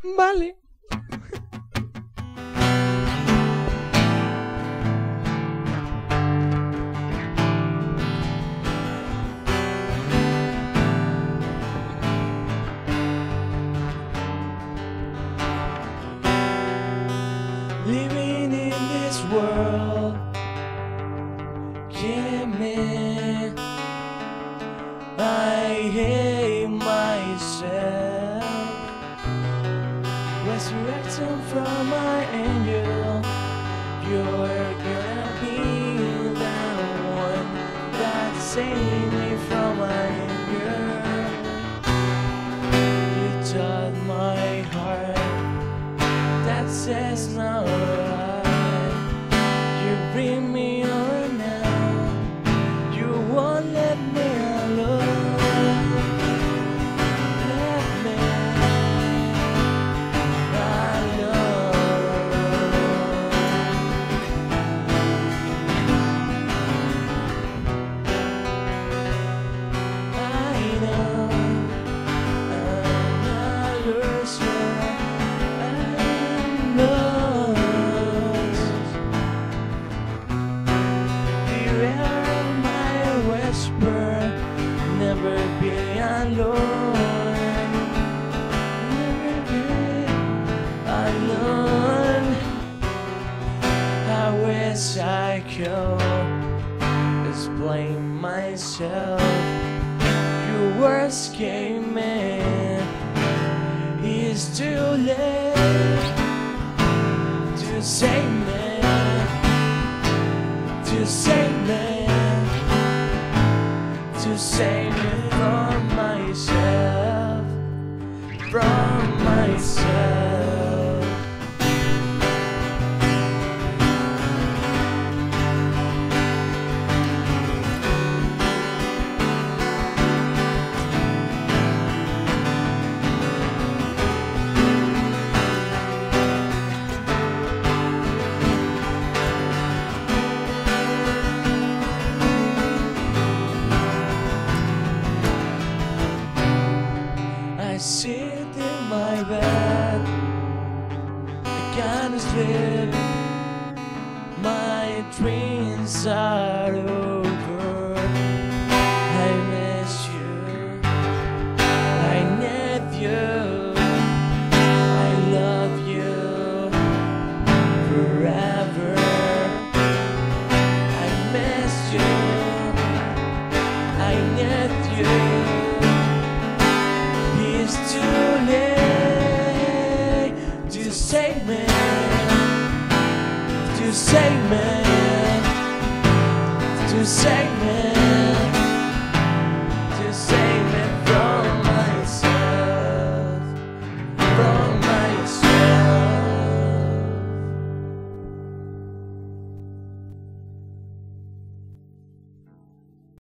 Vale. Living in this world, give me, I hate myself. Resurrecting from my angel, you're gonna be the one that saved me from my anger. You taught my heart that says no right. You bring me on now. You won't let me alone. Let me alone. I know I'm not yours. Never be alone. Never be alone. I wish I could explain myself. Your words came in. It's too late to save me. To save me. To save me from myself, from myself. I sit in my bed, I can't sleep. My dreams are over. I miss you, I need you, I love you forever. I miss you, I need you. It's too late to save me, to save me, to save me.